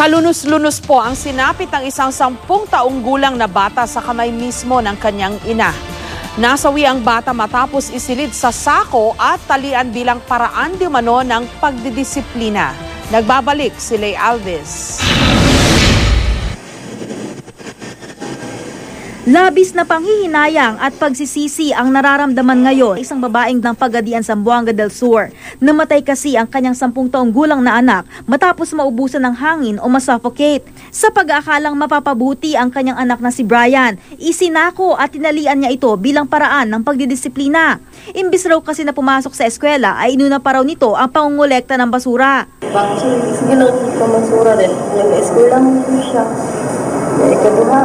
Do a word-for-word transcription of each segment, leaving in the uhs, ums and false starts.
Kalunos-lunos po ang sinapit ng isang sampung taong gulang na bata sa kamay mismo ng kanyang ina. Nasawi ang bata matapos isilid sa sako at talian bilang paraan di umano ng pagdidisiplina. Nagbabalik si Lay Alves. Labis na panghihinayang at pagsisisi ang nararamdaman ngayon isang babaeng ng Pagadian, Zamboanga del Sur. Namatay kasi ang kanyang sampung taong gulang na anak matapos maubusan ng hangin o masuffocate. Sa pag-aakalang mapapabuti ang kanyang anak na si Brian, isinako at tinalian niya ito bilang paraan ng pagdidisiplina. Imbis raw kasi na pumasok sa eskwela ay inuna pa raw nito ang pangungulekta ng basura. Bakit ginagawa ko basura rin? Nag-eskwela mo siya. Ikaduha.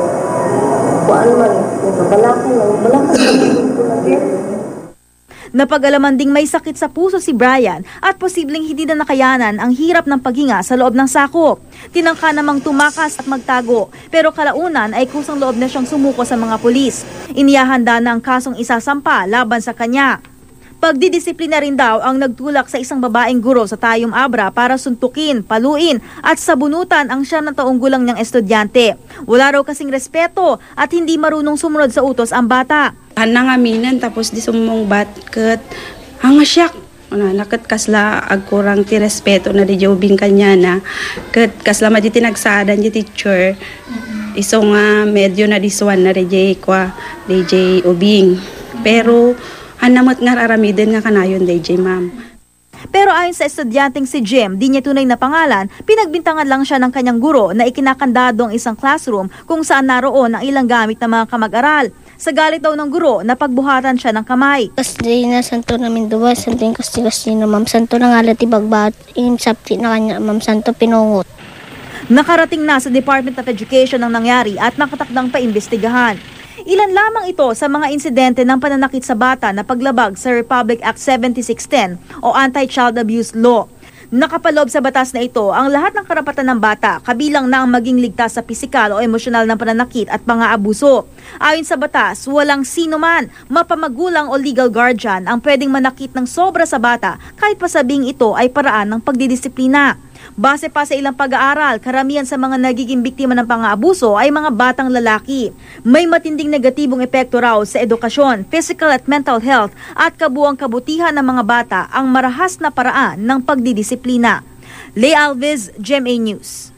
Kuan man, nagabalakan lang, balakan. Napag-alaman ding may sakit sa puso si Brian at posibleng hindi na nakayanan ang hirap ng paghinga sa loob ng sako. Tinangka namang tumakas at magtago, pero kalaunan ay kusang loob na siyang sumuko sa mga pulis. Inihahanda na ang kasong isasampa laban sa kanya. Pagdidisiplina rin daw ang nagtulak sa isang babaeng guro sa Tayum Abra para suntukin, paluin at sabunutan ang siyam na taong gulang niyang estudyante. Wala raw kasing respeto at hindi marunong sumunod sa utos ang bata. Nangaminan tapos di sumong batket ang asyak. Una nakat kasla agkurang ti respeto na di jobing kanya na ket kasla ma di tinagsadan di teacher. Iso nga medyo na diswan na rejay kwa D J Ubing. Pero anamat nga aramiden nga kanayon D J ma'am. Pero ayon sa estudyanteng si Jim, di niya tunay na pangalan, pinagbintangan lang siya ng kanyang guro na ikinakandado ang isang classroom kung saan naroon ang ilang gamit ng mga kamag-aral. Sa galit daw ng guro, napagbuhatan siya ng kamay. Kasi na santo namin duwa, santo yung kasi na ma'am, santo na nga lati bagbat, yung sapti na kanya ma'am, santo pinungot. Nakarating na sa Department of Education ang nangyari at nakatakdang paimbestigahan. Ilan lamang ito sa mga insidente ng pananakit sa bata na paglabag sa Republic Act seventy-six ten o Anti-Child Abuse Law. Nakapaloob sa batas na ito ang lahat ng karapatan ng bata, kabilang na ang maging ligtas sa pisikal o emosyonal na pananakit at pang-aabuso. Ayon sa batas, walang sino man, mapamagulang o legal guardian ang pwedeng manakit ng sobra sa bata kahit pa sabing ito ay paraan ng pagdidisiplina. Base pa sa ilang pag-aaral, karamihan sa mga nagiging biktima ng pang-aabuso ay mga batang lalaki. May matinding negatibong epekto raw sa edukasyon, physical at mental health at kabuuang kabutihan ng mga bata ang marahas na paraan ng pagdidisiplina. Lay Alves, G M A News.